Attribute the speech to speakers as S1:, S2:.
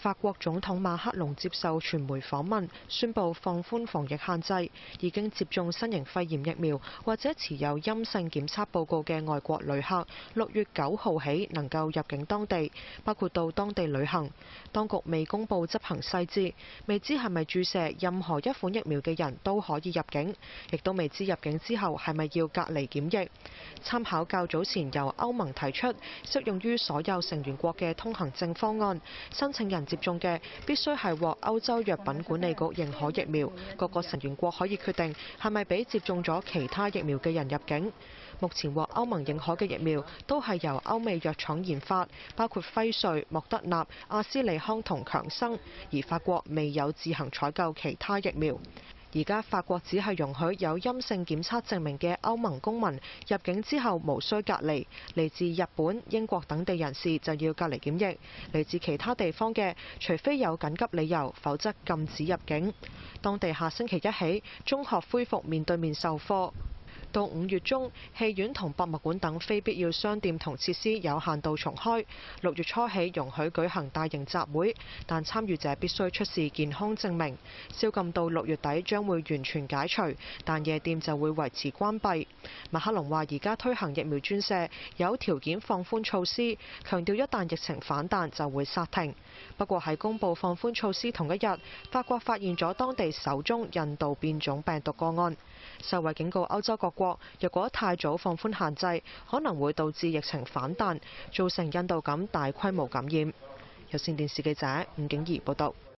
S1: 法國總統馬克龍接受傳媒訪問，宣布放寬防疫限制，已經接種新型肺炎疫苗或者持有陰性檢測報告嘅外國旅客，6月9號起能夠入境當地，包括到當地旅行。當局未公布執行細節，未知係咪注射任何一款疫苗嘅人都可以入境，亦都未知入境之後係咪要隔離檢疫。參考較早前由歐盟提出適用於所有成員國嘅通行證方案，申請人接種嘅必須係獲歐洲藥品管理局認可疫苗，各個成員國可以決定係咪俾接種咗其他疫苗嘅人入境。目前獲歐盟認可嘅疫苗都係由歐美藥廠研發，包括輝瑞、莫德納、阿斯利康同強生，而法國未有自行採購其他疫苗。而家法國只係容許有陰性檢測證明嘅歐盟公民入境之後無需隔離，嚟自日本、英國等地人士就要隔離檢疫，嚟自其他地方嘅，除非有緊急理由，否則禁止入境。當地下星期一起，中學恢復面對面授課。到5月中，戲院同博物館等非必要商店同設施有限度重開。6月初起容許舉行大型集會，但參與者必須出示健康證明。宵禁到6月底將會完全解除，但夜店就會維持關閉。馬克龍話：而家推行疫苗注射，有條件放寬措施，強調一旦疫情反彈就會煞停。不過喺公佈放寬措施同一日，法國發現咗當地首宗印度變種病毒個案。世衛警告歐洲各國，若果太早放寬限制，可能會導致疫情反彈，造成印度咁大規模感染。有線電視記者伍景怡報道。